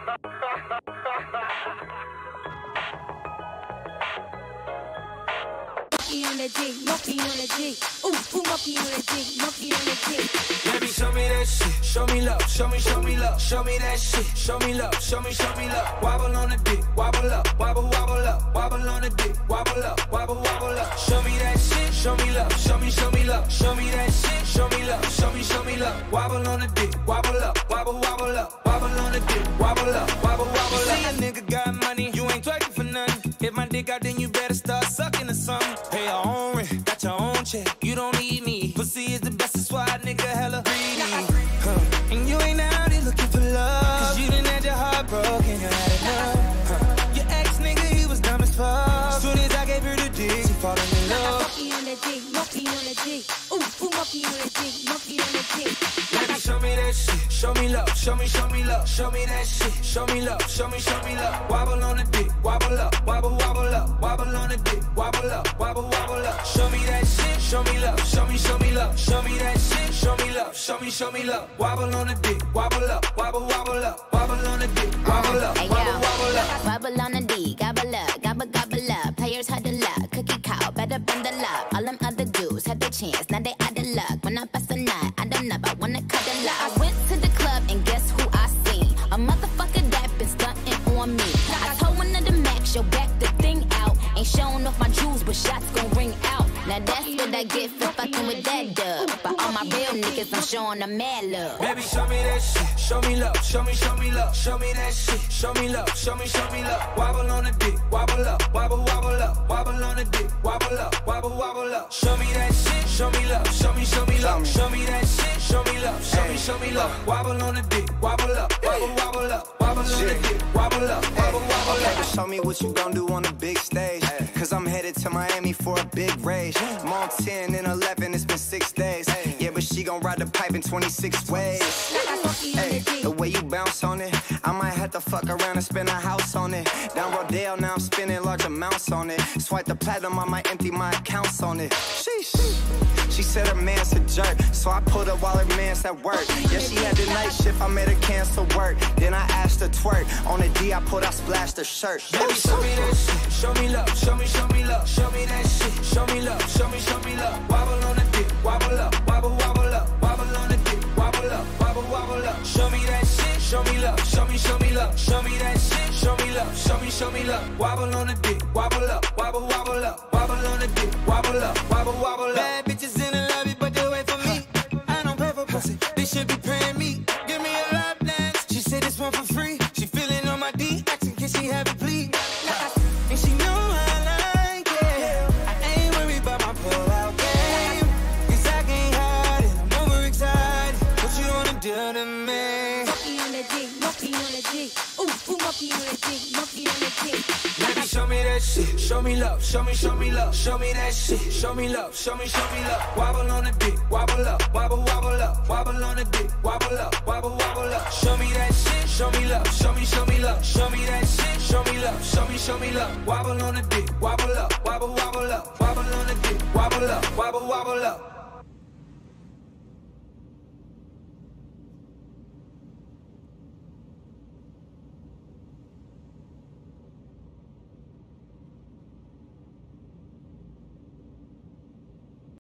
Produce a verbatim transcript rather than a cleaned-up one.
Monkey on the D, monkey on the D. Ooh, ooh, monkey on the D, monkey on the D. Baby, show me that shit, show me love, show me, show me love, show me that shit, show me love, show me, show me love. Wobble on the dick, wobble up, wobble, wobble up, wobble on the dick, wobble up, wobble, wobble up. Show me that shit, show me love, show me, show me love, show me that shit, show me love, show me, show me love. Wobble on the dick, wobble up, wobble, wobble up, wobble on the dick, wobble up, wobble, wobble up. You see a nigga got money, you ain't twerking for nothing. If my dick out, then you better start sucking or something. Pay your own rent, got your own check, you don't need me. Pussy is the best, that's why a nigga hella greedy. Huh. And you ain't out here looking for love, cause you done had your heart broken, you had enough. Huh. Your ex nigga, he was dumb as fuck. Soon as I gave her the dick, she falling in love. Monkey on the D, monkey on the D. Ooh, ooh, monkey on the D, monkey on the D. Baby, show me that shit, show me love, show me, show me love, show me that shit, show me love, show me, show me love. Wobble on the dick, wobble up, wobble, wobble up, wobble on the dick, wobble up, wobble, wobble up. Show me that shit, show me love, show me, show me love, show me that shit, show me love, show me, show me love. Wobble on the dick, wobble up, wobble, wobble up, wobble on the dick, wobble up, wobble, wobble up. Wobble on the D, gobble up, gobble, gobble up. Players had the luck, cookie cow, better bend the luck. All them other dudes had the chance, now they out of luck. When I bust a nut, I don't know, I wanna cut the luck. I went to the club and guess who I seen? A motherfucker that been stunting on me. I told one of the max, yo, back the thing out. Ain't showing off my jewels, but shots gon' ring out. Now that's what I get for fucking with that dub. But all my real niggas, I'm showing them mad love. Baby, show me that shit, show me love, show me, show me love, show me that shit, show me love, show me, show me love. Wobble on the dick, wobble up, wobble, wobble up, wobble on the dick, wobble up, wobble, wobble up. Show me that shit, show me love, show me, show me love, show me that shit, show me love, show me, show me love. Wobble on the dick, wobble up, wobble, wobble up, wobble on the dick, wobble up, wobble, wobble up. Show me what you gon' do on the big stage, cause I'm headed to Miami for a big rage. I'm on ten and eleven, it's been six days. Yeah, but she gon' ride the pipe in twenty-six ways. Hey, the way you bounce on it, I might have to fuck around and spend a house on it. Down Rodale, now I'm spending large amounts on it. Swipe the platinum, I might empty my accounts on it. Sheesh. She said her man's a jerk, so I put her while her man's at work. Yeah, she had the night shift, I made her cancel work. Then I asked her twerk. On the D, I put, I splashed her shirt. Baby, show me that shit, show me love, show me, show me love, show me that shit, show me love, show me, show me love. Wobble on the dick, wobble up, wobble, wobble up, wobble on the dick, wobble up, wobble, wobble up. Show me that shit, show me love, show me, show me love, show me that shit, show me love, show me, show me love. Wobble on the dick, wobble up, wobble, wobble up, wobble on the dick, wobble up, wobble, wobble up. Bad bitches in the lobby, but they wait for me. I don't pay for pussy, they should be paying me. Give me a lap dance, she said this one for free. She feeling on my D, asking can she have it please. And she know I like it, I ain't worried about my pull-out game, cause I can't hide it, I'm overexcited. What you wanna do to me? Monkey on the D, monkey on the D. Ooh, ooh, monkey on the D, monkey on the D. Baby, show me that shit, show me love, show me, show me love, show me that shit, show me love, show me, show me love. Wobble on the dick, wobble up, wobble, wobble up, wobble on the dick, wobble up, wobble, wobble up. Show me that shit, show me love, show me, show me love, show me that shit, show me love, show me, show me love. Wobble on the dick, wobble up, wobble, wobble up, wobble on the dick, wobble up, wobble, wobble up.